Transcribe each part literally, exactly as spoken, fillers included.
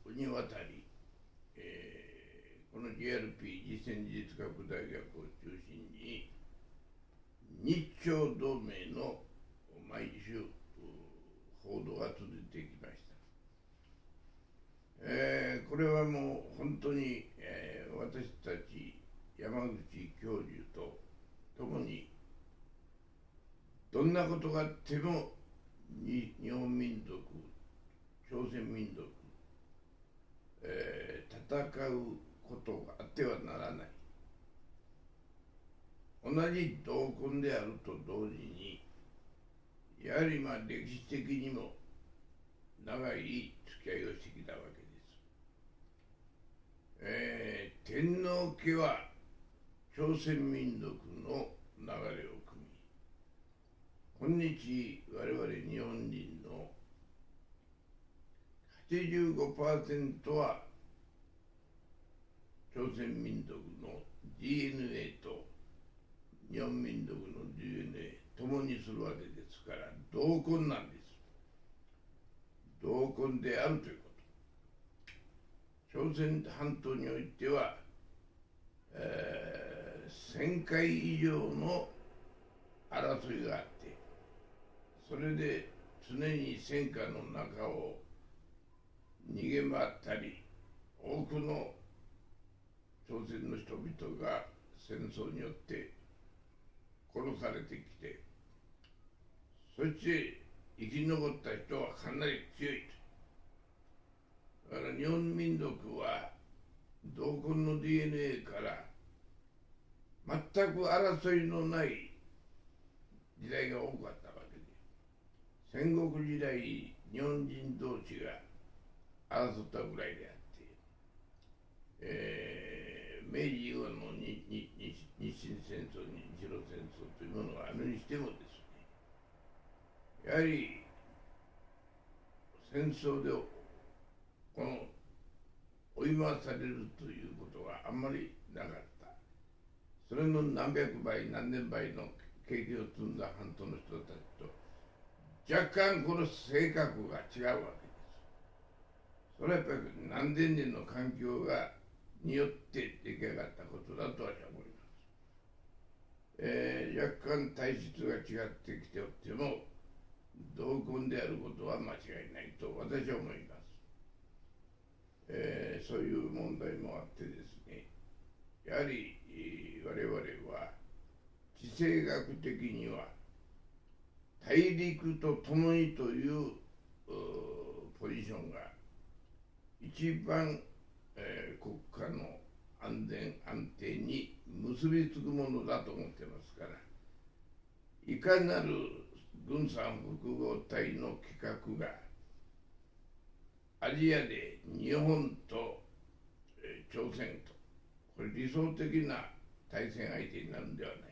にわたり、えー、この ジェイアールピー 実践事実学大学を中心に日朝同盟の毎週報道が続いてきました。えー、これはもう本当に、えー、私たち山口教授と共にどんなことがあっても日本民族、朝鮮民族、えー、戦うことがあってはならない。同じ同根であると同時に、やはりまあ歴史的にも長い付き合いをしてきたわけです。えー、天皇家は朝鮮民族の流れを組み、今日我々日本人の はちじゅうごパーセント は朝鮮民族の ディーエヌエー と日本民族の ディーエヌエー ともにするわけですから、同根なんです。同根であるということ。朝鮮半島においては、えー、せんかい以上の争いがあって、それで常に戦火の中を逃げ回ったり、多くの朝鮮の人々が戦争によって殺されてきて、そして生き残った人はかなり強いと。だから日本民族は同根の ディーエヌエー から全く争いのない時代が多かったわけで、戦国時代日本人同士が争ったぐらいであって、えー、明治以後の日清戦争、日露戦争というものがあるにしてもですね、やはり戦争でこの追い回されるということがあんまりなかった。それの何百倍何千倍の経験を積んだ半島の人たちと若干この性格が違うわけです。それはやっぱり何千年の環境がによって出来上がったことだと私は思います。えー、若干体質が違ってきておっても同根であることは間違いないと私は思います。えー、そういう問題もあってですね、やはり我々は地政学的には大陸とともにというポジションが一番、えー、国家の安全安定に結びつくものだと思ってますから、いかなる軍産複合体の企画がアジアで日本と、えー、朝鮮とこれ理想的な対戦相手になるんではないか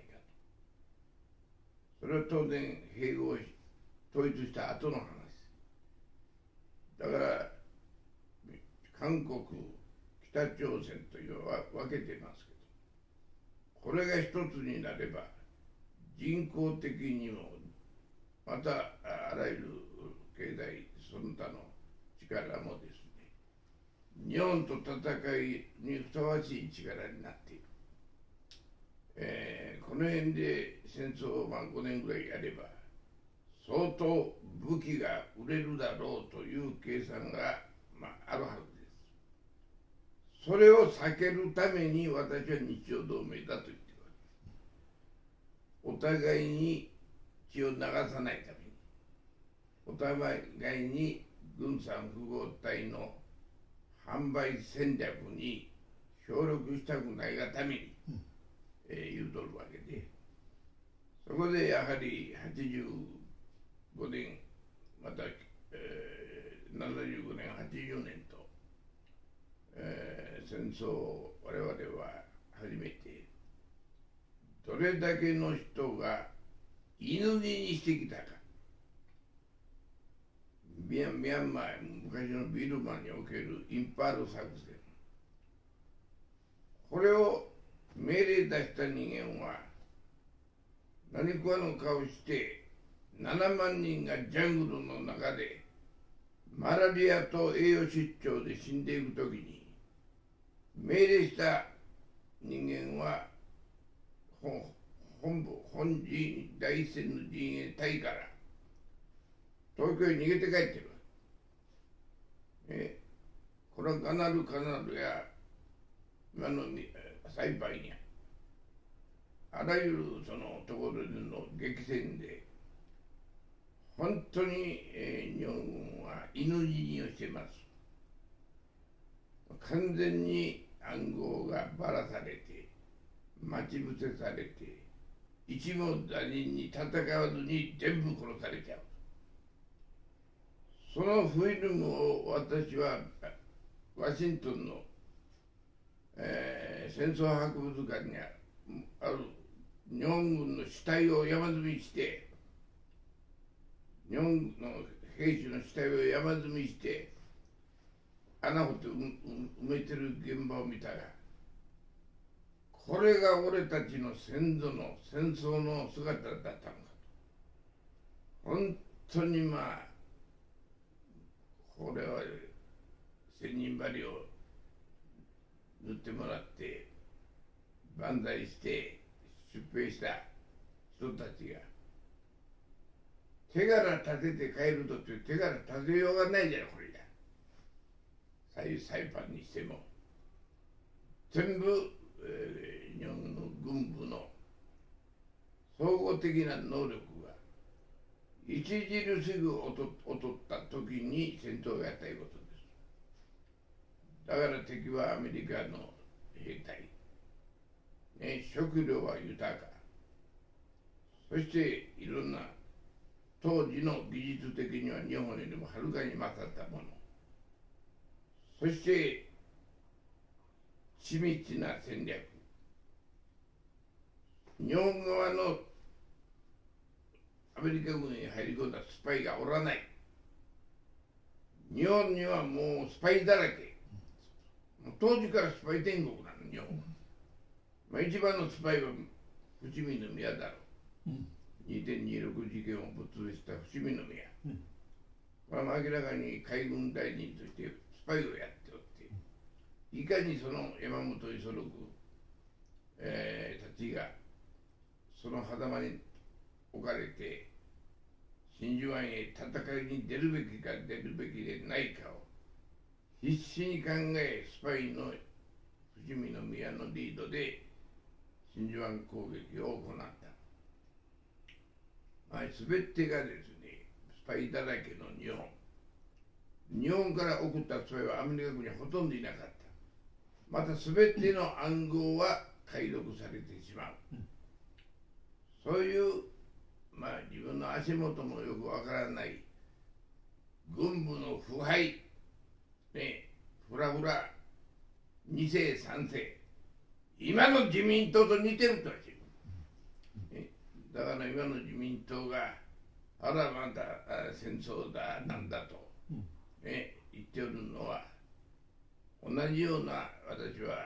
と。それは当然併合し統一した後の話だから、韓国北朝鮮というのは分けてますけど、これが一つになれば人口的にもまたあらゆる経済その他の力もですね、日本と戦いにふさわしい力になっている。えー、この辺で戦争をまあごねんぐらいやれば相当武器が売れるだろうという計算が、まあ、あるはずです。それを避けるために私は日朝同盟だと言ってるわけです。お互いに血を流さないために、お互いに軍産複合体の販売戦略に協力したくないがために、うんえー、言うとるわけで、そこでやはりはちじゅうごねんまた、えー、ななじゅうごねんはちじゅうねんと、えー、戦争を我々は初めてどれだけの人が居抜きにしてきたか。ミャンマー昔のビルマにおけるインパール作戦、これを命令出した人間は何かの顔してななまんにんがジャングルの中でマラリアと栄養失調で死んでいくときに命令した人間は本本部本陣第一線の陣営隊から東京に逃げて帰ってる。えこれはカナルカナルや今のサイパンやあらゆるそのところでの激戦で本当に、えー、日本軍は犬死にをしてます。完全に暗号がばらされて待ち伏せされて一網打尽に戦わずに全部殺されちゃう。そのフィルムを私はワシントンの、えー、戦争博物館にある日本軍の死体を山積みして日本の兵士の死体を山積みして穴掘って埋めてる現場を見たら、これが俺たちの先祖の戦争の姿だったのかと。本当にまあこれは千人針を塗ってもらって万歳して出兵した人たちが手柄立てて帰るとって手柄立てようがないじゃん。これじゃサイパンにしても全部、えー、日本の軍部の総合的な能力が著しく劣った時に戦闘をやったいうことです。だから敵はアメリカの兵隊、ね、食料は豊か、そしていろんな当時の技術的には日本よりもはるかに勝ったもの、そして緻密な戦略、日本側のアメリカ軍に入り込んだスパイがおらない。日本にはもうスパイだらけ。当時からスパイ天国なの日本は。まあ、一番のスパイは伏見宮だろう。うん、にてんにじゅうろく 事件をぶっ潰した伏見宮。うん、これは明らかに海軍大臣としてスパイをやっておって、いかにその山本五十六、えー、たちがその狭間に置かれて真珠湾へ戦いに出るべきか出るべきでないかを必死に考え、スパイの伏見宮のリードで真珠湾攻撃を行った。まあ、全てがですねスパイだらけの日本。日本から送ったスパイはアメリカ軍にはほとんどいなかった。また全ての暗号は解読されてしまう。そういうまあ自分の足元もよくわからない軍部の腐敗、ね、フラフラに世さん世、今の自民党と似てるとは言う、ね、だから今の自民党があらまた戦争だなんだと、ね、言っておるのは同じような、私は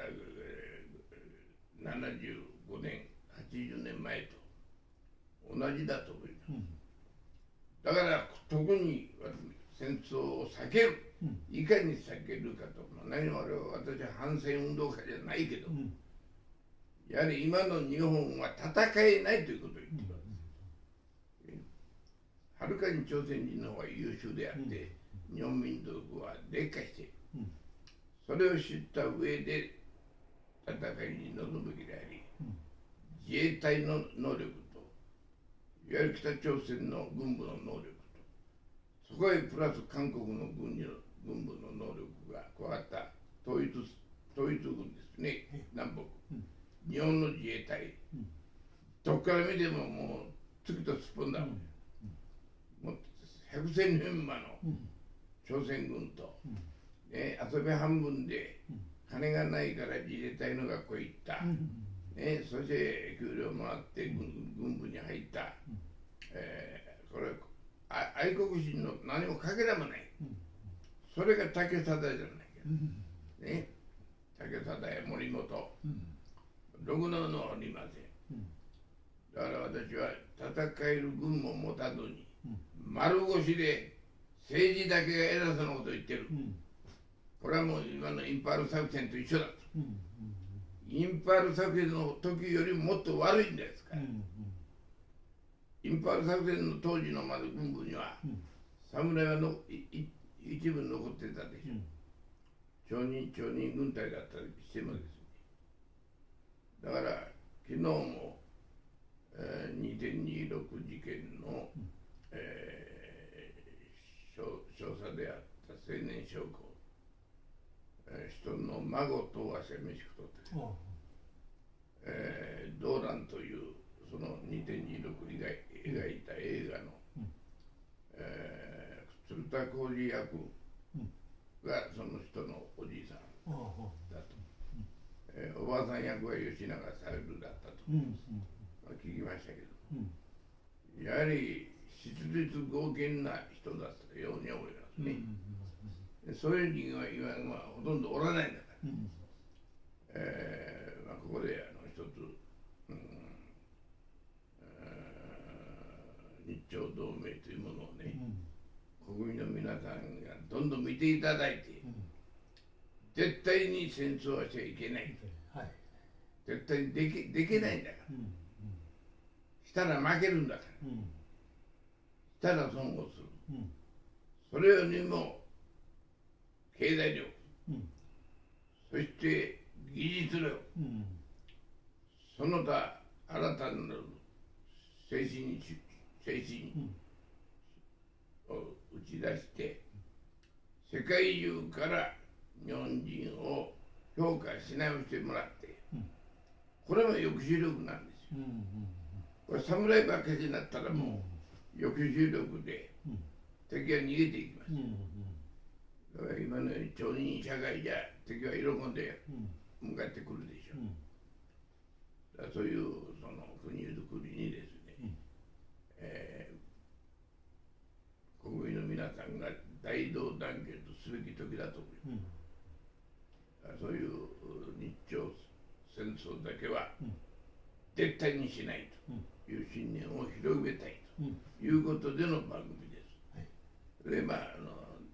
ななじゅうごねんはちじゅうねんまえと同じだと思います。うん、だから特に戦争を避ける、うん、いかに避けるかと、何もあれは私は反戦運動家じゃないけど、うん、やはり今の日本は戦えないということを言っています。うん、はるかに朝鮮人の方が優秀であって、うん、日本民族は劣化している。うん、それを知った上で戦いに臨むべきであり、うん、自衛隊の能力といわゆる北朝鮮の軍部の能力と、そこへプラス韓国の軍の軍部の能力が加わった統一統一軍ですね、南北、うん、日本の自衛隊、うん、どこから見てももう月とすっぽんだもん、うん、もう百戦錬磨の朝鮮軍と、うん、ね、遊び半分で金がないから自衛隊の学校へ行った、うん、ね、そして給料もらって軍、軍部に入った、うん、えー、これあ愛国心の何もかけらもない、うん、それが武貞じゃないか、うん、ね、武貞や森本、うん、ろくなのありません、うん、だから私は戦える軍も持たずに、うん、丸腰で政治だけが偉そうなことを言ってる、 うん、 これはもう今のインパール作戦と一緒だと、 うんうんインパール作戦の時よりももっと悪いんですから、 うんインパール作戦の当時のまず軍部には、 うん、 侍はのいい一部残ってたでしょ、 うん町人町人軍隊だったりしてもですね、だから昨日も、えー、にてんにじゅうろく事件の、 うんえー、少佐であった青年将校、えー、人の孫とはせ飯食とって、えー、動乱というそのにてんにじゅうろく描い描いた映画の、 うんえー、鶴田浩二役がその人のおじいさんだと、えー、おばあさん役は吉永小百合だったと、 うんうん聞きましたけど、 うん、 やはり質実剛健な人だったように思いますね、うんうん、そういう人間は今はほとんどおらないんだから、うんえーまあ、ここであの一つ、うん日朝同盟というものをね、うん、国民の皆さんがどんどん見ていただいて、うん、絶対に戦争はしちゃいけない、はい、絶対にでき、できないんだから、うん、したら負けるんだから、うん、したら損をする、うん、それよりも経済力、うん、そして技術力、うん、その他新たなる精神精神を打ち出して、世界中から日本人を評価し直してもらって、これは抑止力なんですよ。これ侍ばっかりになったらもう抑止力で敵は逃げていきます。だから今のように町人社会じゃ敵は喜んで向かってくるでしょう。だからそういうその国づくりにですね、えー、国民の皆さんが大同団結すべき時だと思います。うん、そういう日朝戦争だけは絶対にしないという信念を広めたいということでの番組です。で、まあ、あの、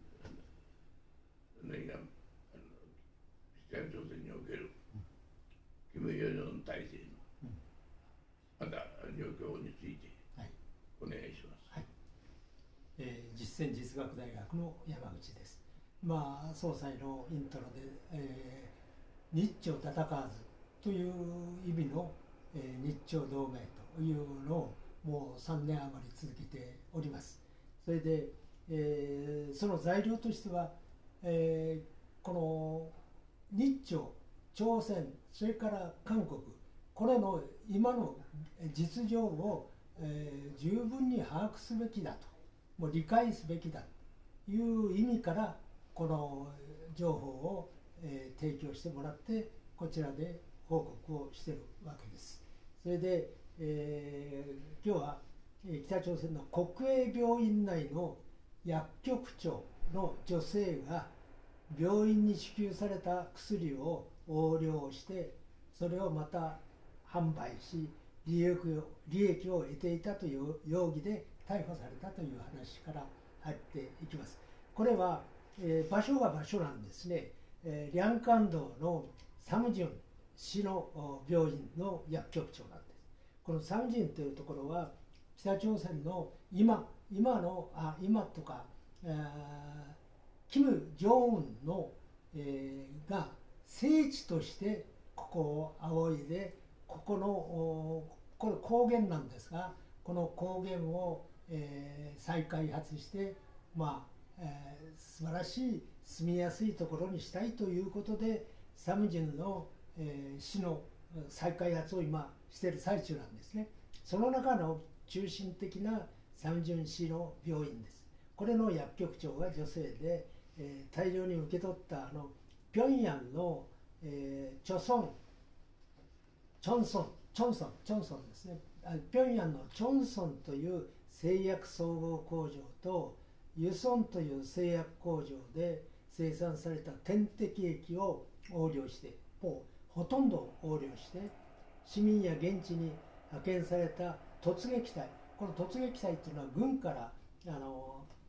何が、あの北朝鮮における金正恩体制のまた状況についてお願いします。 はい、えー、実践実学大学の山口です。まあ、総裁のイントロで、えー、日朝戦わずという意味の、えー、日朝同盟というのをもうさんねん余り続けております。それで、えー、その材料としては、えー、この日朝、朝鮮、それから韓国、これの今の実情を、えー、十分に把握すべきだと、もう理解すべきだという意味からこの情報を、えー、提供してもらってこちらで報告をしているわけです。それで、えー、今日は北朝鮮の国営病院内の薬局長の女性が病院に支給された薬を横領してそれをまた販売し利益を、利益を得ていたという容疑で逮捕されたという話から入っていきます。これは、えー、場所が場所なんですね。えー、両関道のサムジュン市の病院の薬局長なんです。このサムジュンというところは北朝鮮の今今のあ今とか、えー、キム・ジョンウンの、えー、が聖地としてここを仰いでここのこれ高原なんですがこの高原を、えー、再開発してまあ、えー、素晴らしい住みやすいところにしたいということでサムジュンの、えー、市の再開発を今している最中なんですね。その中の中心的なサムジュン市の病院です。これの薬局長が女性で、えー、大量に受け取ったあの平壌の、えー、チョソンチョンソンチョンソンチョンソンですね。平壌のチョンソンという製薬総合工場とユソンという製薬工場で生産された点滴液を横領してもうほとんど横領して市民や現地に派遣された突撃隊この突撃隊というのは軍からあの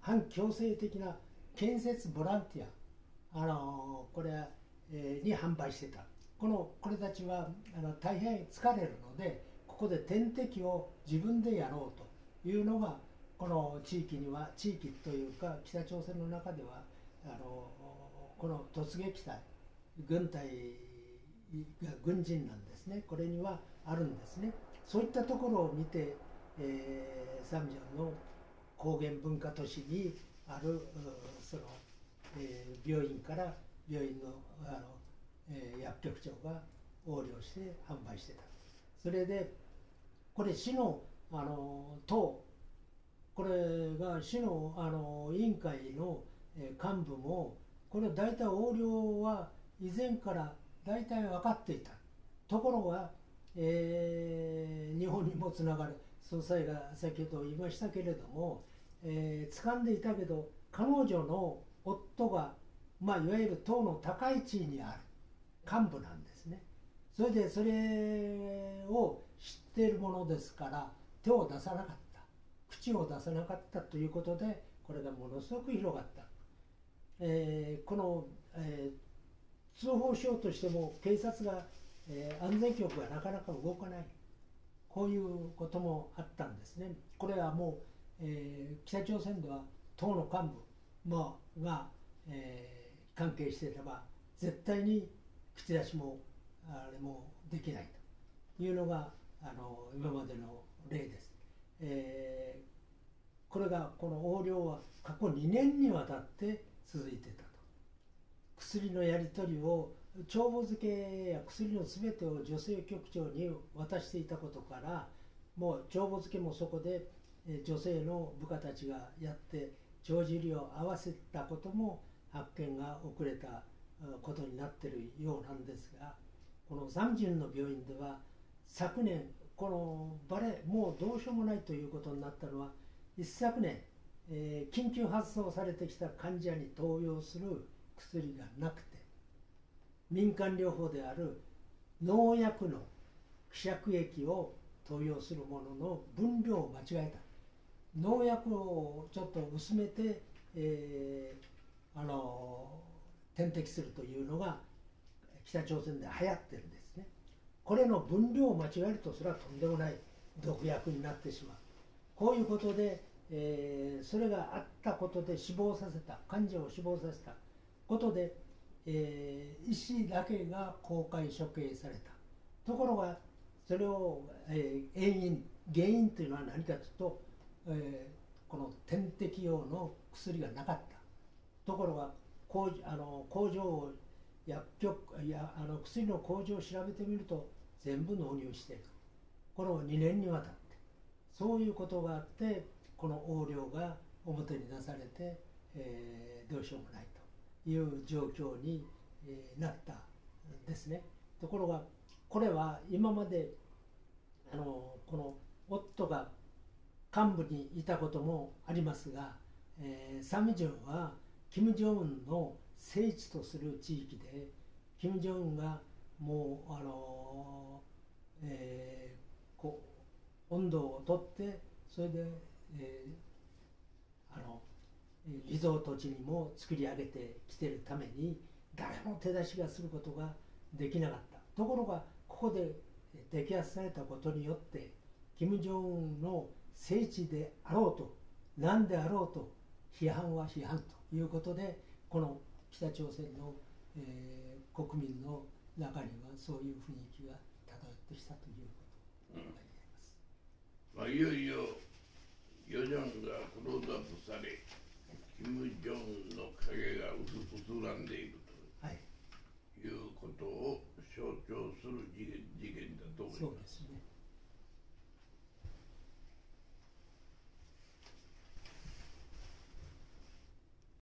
反強制的な建設ボランティア、あのこれ、えー、に反対してた。このこれたちはあの大変疲れるので、ここで点滴を自分でやろうというのがこの地域には、地域というか北朝鮮の中ではあのこの突撃隊、軍隊が軍人なんですね。これにはあるんですね。そういったところを見て、えー、サムジョンの高原文化都市にあるその、えー、病院から病院の、あの、えー、薬局長が横領して販売してた。それでこれ市の、あの党、これが市の、あの委員会の、えー、幹部もこれ大体横領は以前から大体分かっていた。ところが、えー、日本にもつながる総裁が先ほど言いましたけれども、えー、掴んでいたけど彼女の夫が、まあ、いわゆる党の高い地位にある幹部なんですね。それでそれを知っているものですから手を出さなかった、口を出さなかったということでこれがものすごく広がった。えー、この、えー、通報しようとしても警察が、えー、安全局がなかなか動かない、こういうこともあったんですね。これはもう、えー、北朝鮮では党の幹部、まあ、が、えー、関係していれば絶対に口出しもあれもできないというのがあの今までの例です。えー、これがこの横領は過去にねんにわたって続いてたと。薬のやり取りを帳簿付けや薬のすべてを女性局長に渡していたことから、もう帳簿付けもそこで女性の部下たちがやって帳尻を合わせたことも発見が遅れたことになっているようなんですが、このサムジュンの病院では昨年このバレもうどうしようもないということになったのは、一昨年、えー、緊急発送されてきた患者に投与する薬がなくて、民間療法である農薬の希釈液を投与するものの分量を間違えた。農薬をちょっと薄めて、えー、あの点滴するというのが北朝鮮で流行ってるんですね。これの分量を間違えるとそれはとんでもない毒薬になってしまう。こういうことで、えー、それがあったことで死亡させた、患者を死亡させたことで、えー、医師だけが公開処刑された。ところがそれを、えー、遠因原因というのは何かというと、えー、この点滴用の薬がなかった。ところが工あの工場を薬局いやあの薬の工場を調べてみると全部納入している。このにねんにわたってそういうことがあって、この横領が表に出されて、えー、どうしようもないという状況に、えー、なったんですね。ところがこれは今まであのこの夫が幹部にいたこともありますが、えー、サムジュンは金正恩の聖地とする地域で、金正恩がもうあの、えー、こう温度をとってそれで、えー、あのリゾート地にも作り上げてきているために誰も手出しがすることができなかった。ところがここで摘発されたことによって金正恩の聖地であろうと何であろうと批判は批判ということで、この北朝鮮の、えー、国民の中にはそういう雰囲気が漂ってきたということが言えます。 うん、まあ、いよいよヨジョンがクローズアップされ、金正恩の